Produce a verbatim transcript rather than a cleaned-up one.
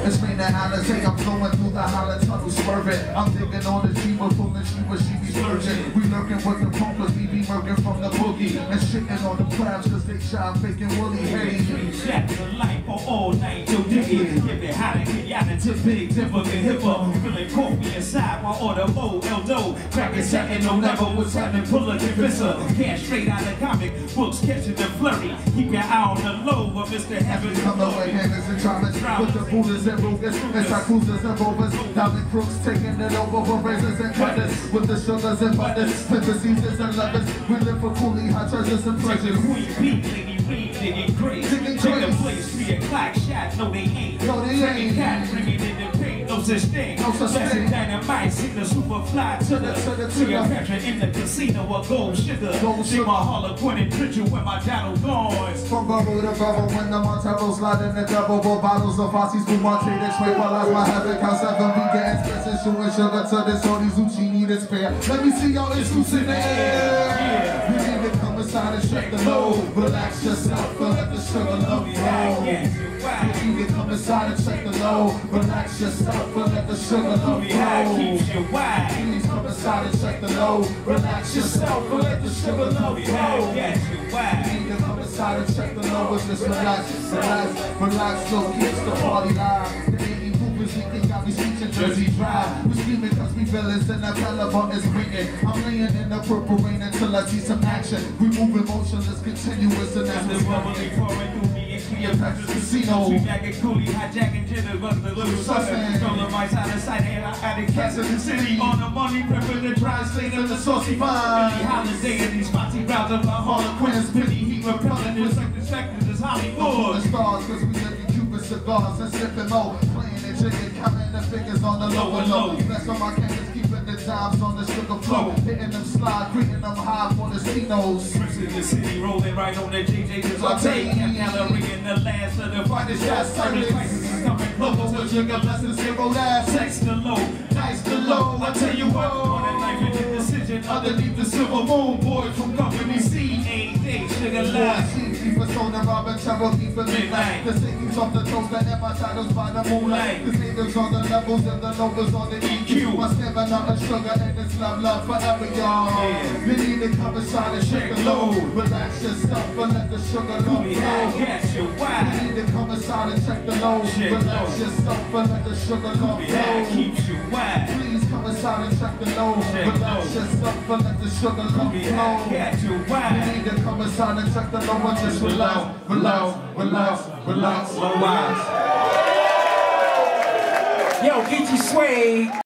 It's me that Alice, say I'm flowing through the hollow tunnel, swerving. I'm thinking on the G, but pulling she but she be splurging. We lurking with the punkers, we be murking from the boogie. And shitting on the crowds, cause they shy faking woolly. Hey, shot the light for all night, yo diggy. Give it how to get out into big, dipper, get hipper. Feeling caught me inside while order O, L D O. Cracking second, no never what's happening, pull a convincer. Cash straight out of comic books, catching the flurry. Keep your eye on the low of Mister Heaven. Come away, hangers and dramas. With the Buddhas and Rugas, inside cruisers and rovers. Diamond crooks taking it over for razors and cutters. With the sugars and butters, pimpers, seasons and lovers. We live for coolie, hot treasures and pleasures. Queen beat, nigga, read, digging crazy. Digging Take crazy. the place, be a clock shot, no they ain't. No they ain't. Cat bringing in the paint, no such thing. No such Less thing. than dynamite, see the super fly to the, To the- to the- to your capture in the casino of gold sugar. Gold See sugar. my Harlequin and Bridget with my Donald Gawns. From bubble to bubble, when the Montero slide in the double, both bottles of Fossey's Blue Monte, they straight while I my havoc house seven, we getting expensive, shooting sugar to this, all these Zucchini to spare. Let me see y'all issues in the air. You need to come inside and shake the load. Relax yourself and let the sugar love flow. You need to come inside and check the load. Relax yourself and let the sugar love flow. Please come inside and check the load. Relax yourself and let the sugar love flow. You need to come inside and check the load. Just relax, relax, relax, so keeps the party live. The eighty movers, we think I'll be reaching Jersey Drive. We screaming cause we villains and the telephone is ringing. I'm laying in the purple rain until I see some action. We moving motionless, continuous, and that's what's bubbly pouring through me into your Patrick's Casino. We back at Cooley, hijacking jitters, but the little sucker. Trolling my side of sight, and I had a cast in the city. On the money, prepping the dry state of the saucy vine. Billy Holiday and these spotsy rounds of my Harlequins. Penny heat repellent, it's like the sectors is Hollywood. The stars, cause we living Cuban cigars and sipping low. Playing the chicken, counting the figures on the low and low. Bless on my campus, keeping the times on the sugar flow. Hitting them slide, greeting them high for the C-Nos. In the city, rolling right on the J J, cause I take gallery in the last of the finest shots. Service prices is coming close to sugar, less than zero last. Sex the low, nice the low. I tell you what, on a knife in the decision underneath the silver moon. Boys from company C, A Day, sugar last. For Sona, Robin, Cherokee for midnight. The city's off the coast, and my titles by the moonlight. The niggas on the levels and the lovers on the E Q. My stamina and sugar and it's love, love forever, y'all. You need to come inside and shake the load. Relax yourself and let the sugar love flow. You need to come inside and check the load. Relax yourself and let the sugar love flow. Please come inside and check the load. Relax yourself and let the sugar love flow. You need to come inside and check the load and just relax, relax, relax, relax, relax. Yo, get you sway.